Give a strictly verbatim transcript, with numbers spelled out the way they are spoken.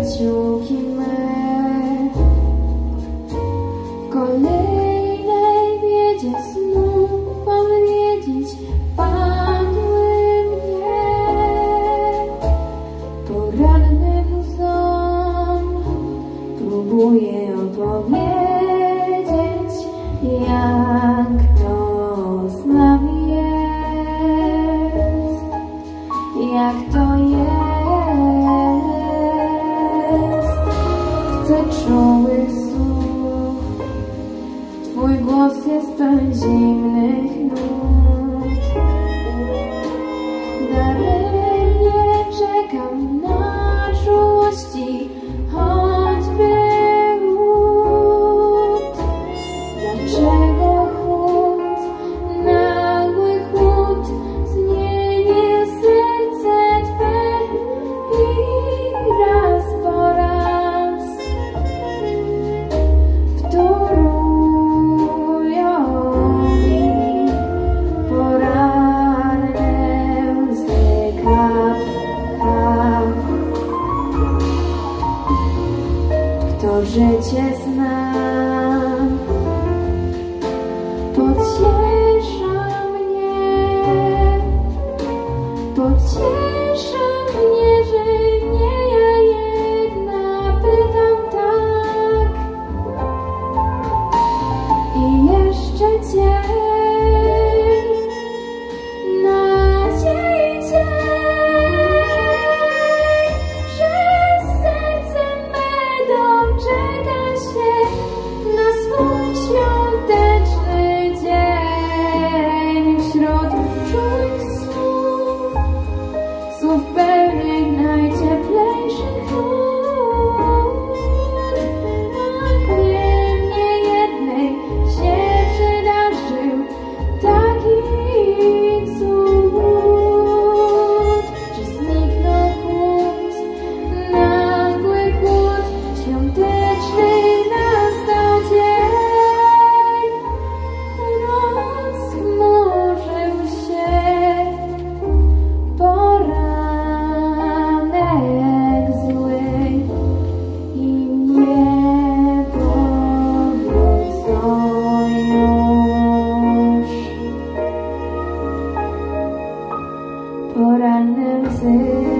przyjaciółki me. W kolejnej biedzie znów odwiedzić wpadły mnie. Porannym łzom próbuję opowiedzieć, jak to z nami jest, jak to jest. Chcę czułych słów, twój głos jest pełen zimnych nut. Daremnie czekam na czułości, choćby łód. Dlaczego chłód, nagły chłód zmienił serce twe i raz po raz wtórują mi poranne łzy kap, kap. Kto życie zna, pociesza mnie, pociesza mnie, że nie ja jedna pytam tak. I jeszcze dzień, nadziei dzień, że serce me doczeka się na swój świąteczny dzień. Wśród czułych słów, słów pełnych najcieplejszych nut, a nie mnie jednej się przydarzył taki cud. Czy zniknął chłód, nagły chłód, świąteczny nastał dzień. Rozchmurzył się poranek zły i nie powrócą już poranne łzy.